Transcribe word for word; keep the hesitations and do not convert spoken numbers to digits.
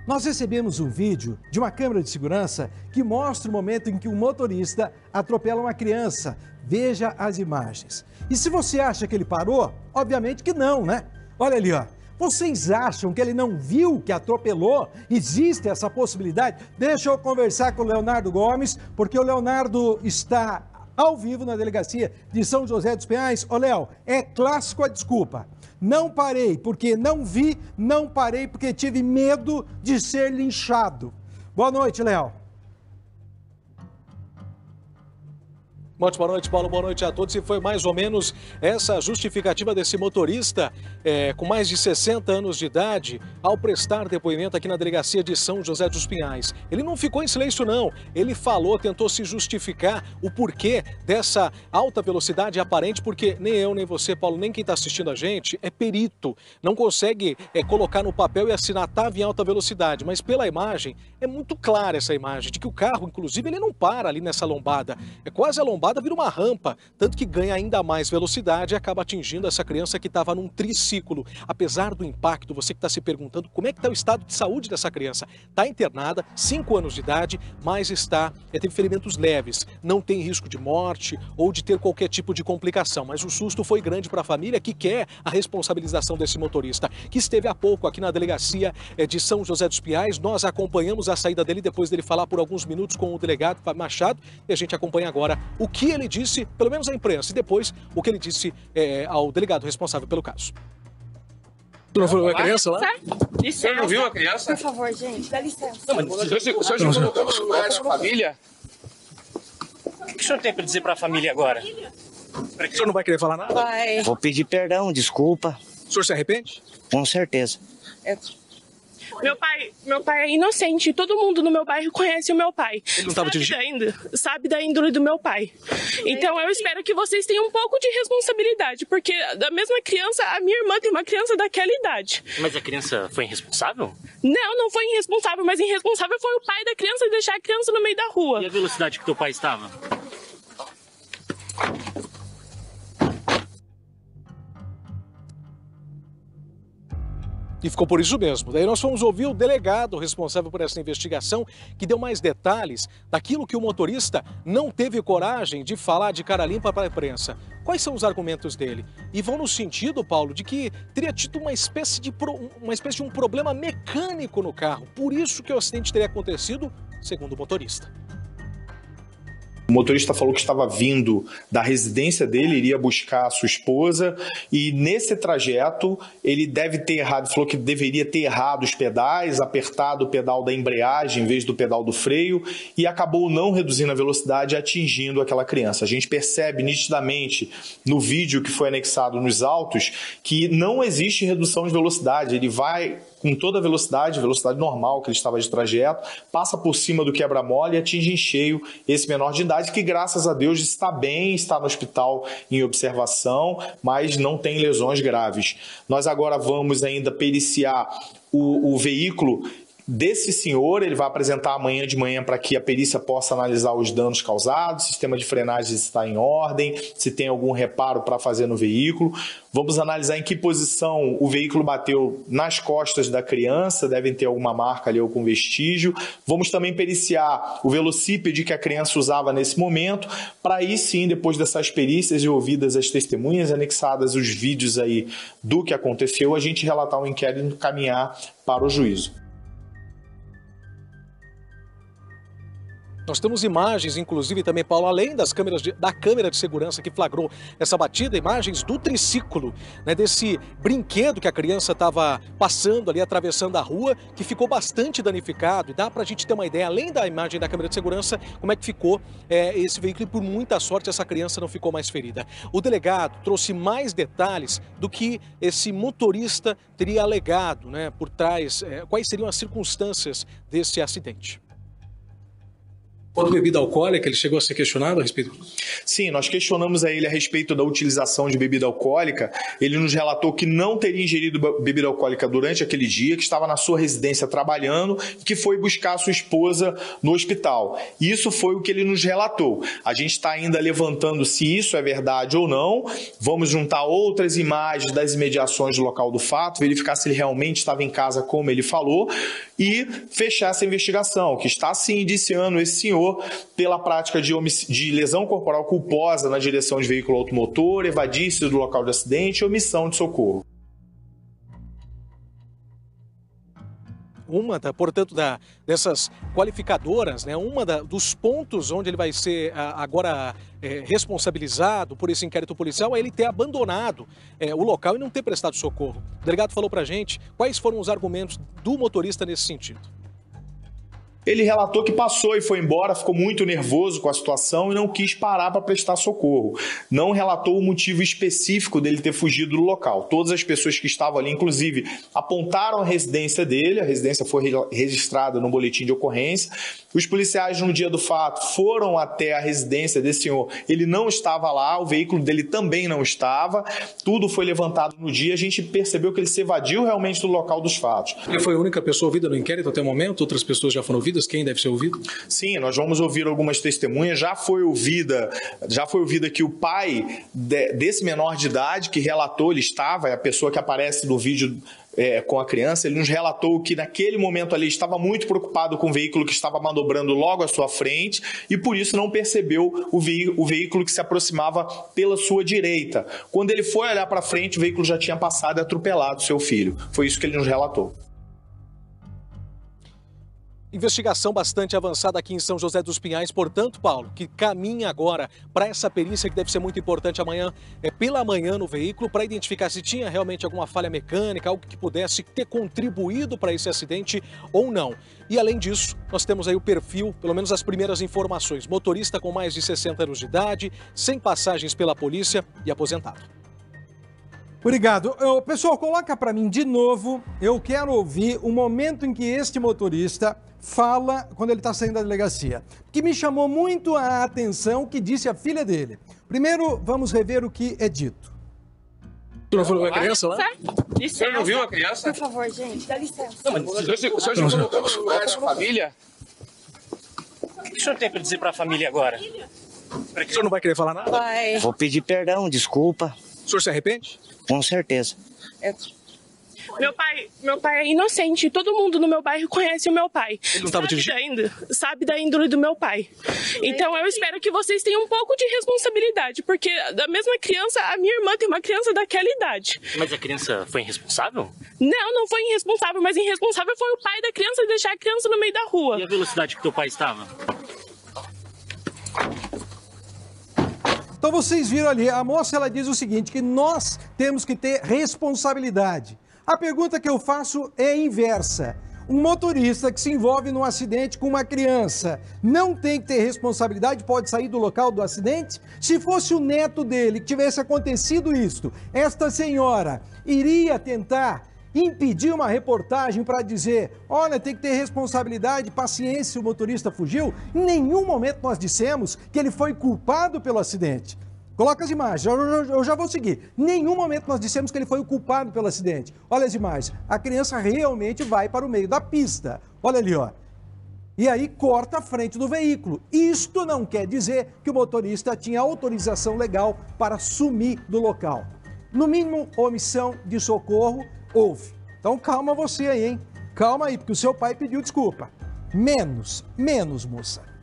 Nós recebemos um vídeo de uma câmera de segurança que mostra o momento em que um motorista atropela uma criança. Veja as imagens. E se você acha que ele parou, obviamente que não, né? Olha ali, ó. Vocês acham que ele não viu que atropelou? Existe essa possibilidade? Deixa eu conversar com o Leonardo Gomes, porque o Leonardo está ao vivo na delegacia de São José dos Pinhais. Ô, Léo, é clássico a desculpa. Não parei porque não vi, não parei porque tive medo de ser linchado. Boa noite, Léo. Muito boa noite, Paulo. Boa noite a todos. E foi mais ou menos essa justificativa desse motorista é, com mais de sessenta anos de idade ao prestar depoimento aqui na delegacia de São José dos Pinhais. Ele não ficou em silêncio, não. Ele falou, tentou se justificar o porquê dessa alta velocidade aparente, porque nem eu, nem você, Paulo, nem quem está assistindo a gente é perito. Não consegue é, colocar no papel e assinar estava em alta velocidade. Mas pela imagem, é muito clara essa imagem de que o carro, inclusive, ele não para ali nessa lombada. É quase a lombada vira uma rampa, tanto que ganha ainda mais velocidade e acaba atingindo essa criança que estava num triciclo. Apesar do impacto, você que está se perguntando como é que está o estado de saúde dessa criança. Está internada, cinco anos de idade, mas está, teve ferimentos leves, não tem risco de morte ou de ter qualquer tipo de complicação. Mas o susto foi grande para a família que quer a responsabilização desse motorista, que esteve há pouco aqui na delegacia de São José dos Pinhais. Nós acompanhamos a saída dele depois dele falar por alguns minutos com o delegado Fábio Machado e a gente acompanha agora o que ele disse, pelo menos à imprensa, e depois o que ele disse é, ao delegado responsável pelo caso. Tu não viu a criança lá? O senhor não viu a criança? Por favor, gente, dá licença. Não, mas o senhor, o senhor já colocou no lugar da família? O que o senhor tem para dizer para a família agora? O senhor não vai querer falar nada? Vai. Vou pedir perdão, desculpa. O senhor se arrepende? Com certeza. É. Meu pai, meu pai é inocente. Todo mundo no meu bairro conhece o meu pai. Ele não estava sabe dirigindo? da índole, sabe da índole do meu pai. Então eu espero que vocês tenham um pouco de responsabilidade, porque da mesma criança, a minha irmã tem uma criança daquela idade. Mas a criança foi irresponsável? Não, não foi irresponsável, mas irresponsável foi o pai da criança deixar a criança no meio da rua. E a velocidade que teu pai estava? E ficou por isso mesmo. Daí nós fomos ouvir o delegado responsável por essa investigação, que deu mais detalhes daquilo que o motorista não teve coragem de falar de cara limpa para a imprensa. Quais são os argumentos dele? E vão no sentido, Paulo, de que teria tido uma espécie de, pro... uma espécie de um problema mecânico no carro. Por isso que o acidente teria acontecido, segundo o motorista. O motorista falou que estava vindo da residência dele, iria buscar a sua esposa e nesse trajeto ele deve ter errado, falou que deveria ter errado os pedais, apertado o pedal da embreagem em vez do pedal do freio e acabou não reduzindo a velocidade e atingindo aquela criança. A gente percebe nitidamente no vídeo que foi anexado nos autos que não existe redução de velocidade, ele vai com toda a velocidade, velocidade normal que ele estava de trajeto, passa por cima do quebra-mola e atinge em cheio esse menor de idade que, graças a Deus, está bem, está no hospital em observação, mas não tem lesões graves. Nós agora vamos ainda periciar o, o veículo desse senhor, ele vai apresentar amanhã de manhã para que a perícia possa analisar os danos causados, o sistema de frenagem está em ordem, se tem algum reparo para fazer no veículo. Vamos analisar em que posição o veículo bateu nas costas da criança, devem ter alguma marca ali ou com vestígio. Vamos também periciar o velocípede que a criança usava nesse momento, para aí sim, depois dessas perícias e ouvidas as testemunhas, anexadas os vídeos aí do que aconteceu, a gente relatar um inquérito e encaminhar para o juízo. Nós temos imagens, inclusive também, Paulo, além das câmeras de, da câmera de segurança que flagrou essa batida, imagens do triciclo, né, desse brinquedo que a criança estava passando ali, atravessando a rua, que ficou bastante danificado. E dá para a gente ter uma ideia, além da imagem da câmera de segurança, como é que ficou é, esse veículo e, por muita sorte, essa criança não ficou mais ferida. O delegado trouxe mais detalhes do que esse motorista teria alegado, né, por trás, é, quais seriam as circunstâncias desse acidente. Quanto bebida alcoólica, ele chegou a ser questionado a respeito disso? Sim, nós questionamos a ele a respeito da utilização de bebida alcoólica. Ele nos relatou que não teria ingerido bebida alcoólica durante aquele dia, que estava na sua residência trabalhando e que foi buscar a sua esposa no hospital. Isso foi o que ele nos relatou. A gente está ainda levantando se isso é verdade ou não. Vamos juntar outras imagens das imediações do local do fato, verificar se ele realmente estava em casa como ele falou e fechar essa investigação, que está sim indiciando esse senhor pela prática de, de lesão corporal culposa na direção de veículo automotor, evadir-se do local de acidente e omissão de socorro. Uma, da, portanto, da, dessas qualificadoras, né, uma da, dos pontos onde ele vai ser a, agora é, responsabilizado por esse inquérito policial é ele ter abandonado é, o local e não ter prestado socorro. O delegado falou pra gente quais foram os argumentos do motorista nesse sentido. Ele relatou que passou e foi embora, ficou muito nervoso com a situação e não quis parar para prestar socorro. Não relatou o motivo específico dele ter fugido do local. Todas as pessoas que estavam ali, inclusive, apontaram a residência dele, a residência foi registrada no boletim de ocorrência. Os policiais, no dia do fato, foram até a residência desse senhor. Ele não estava lá, o veículo dele também não estava. Tudo foi levantado no dia, a gente percebeu que ele se evadiu realmente do local dos fatos. Ele foi a única pessoa ouvida no inquérito até o momento? Outras pessoas já foram ouvidas? Quem deve ser ouvido? Sim, nós vamos ouvir algumas testemunhas. Já foi ouvida, já foi ouvida que o pai de, desse menor de idade que relatou, ele estava, é a pessoa que aparece no vídeo é, com a criança, ele nos relatou que naquele momento ali estava muito preocupado com o veículo que estava manobrando logo à sua frente e por isso não percebeu o, veí o veículo que se aproximava pela sua direita. Quando ele foi olhar para frente, o veículo já tinha passado e atropelado seu filho. Foi isso que ele nos relatou. Investigação bastante avançada aqui em São José dos Pinhais, portanto, Paulo, que caminha agora para essa perícia que deve ser muito importante amanhã, é pela manhã no veículo, para identificar se tinha realmente alguma falha mecânica, algo que pudesse ter contribuído para esse acidente ou não. E além disso, nós temos aí o perfil, pelo menos as primeiras informações, motorista com mais de sessenta anos de idade, sem passagens pela polícia e aposentado. Obrigado. Eu, pessoal, coloca para mim de novo, eu quero ouvir o momento em que este motorista fala quando ele está saindo da delegacia. Que me chamou muito a atenção o que disse a filha dele. Primeiro, vamos rever o que é dito. Tu não viu a criança lá? O senhor não viu a criança? Por favor, gente, dá licença. Não, mas o senhor, o senhor já colocou no lugar da sua família? O que o senhor tem para dizer para a família agora? O senhor não vai querer falar nada? Vai. Vou pedir perdão, desculpa. O senhor se arrepende? Com certeza. É. Meu pai, meu pai é inocente. Todo mundo no meu bairro conhece o meu pai. Ele não estava dirigindo? Ainda, sabe da índole do meu pai. Então eu espero que vocês tenham um pouco de responsabilidade, porque da mesma criança, a minha irmã tem uma criança daquela idade. Mas a criança foi irresponsável? Não, não foi irresponsável, mas irresponsável foi o pai da criança deixar a criança no meio da rua. E a velocidade que teu pai estava? Então vocês viram ali, a moça ela diz o seguinte, que nós temos que ter responsabilidade. A pergunta que eu faço é inversa. Um motorista que se envolve num acidente com uma criança não tem que ter responsabilidade, pode sair do local do acidente? Se fosse o neto dele que tivesse acontecido isso, esta senhora iria tentar impedir uma reportagem para dizer, olha, tem que ter responsabilidade, paciência, o motorista fugiu? Em nenhum momento nós dissemos que ele foi culpado pelo acidente. Coloca as imagens, eu, eu, eu já vou seguir. Em nenhum momento nós dissemos que ele foi o culpado pelo acidente. Olha as imagens, a criança realmente vai para o meio da pista. Olha ali, ó. E aí corta a frente do veículo. Isto não quer dizer que o motorista tinha autorização legal para sumir do local. No mínimo, omissão de socorro houve. Então calma você aí, hein? Calma aí, porque o seu pai pediu desculpa. Menos, menos, moça.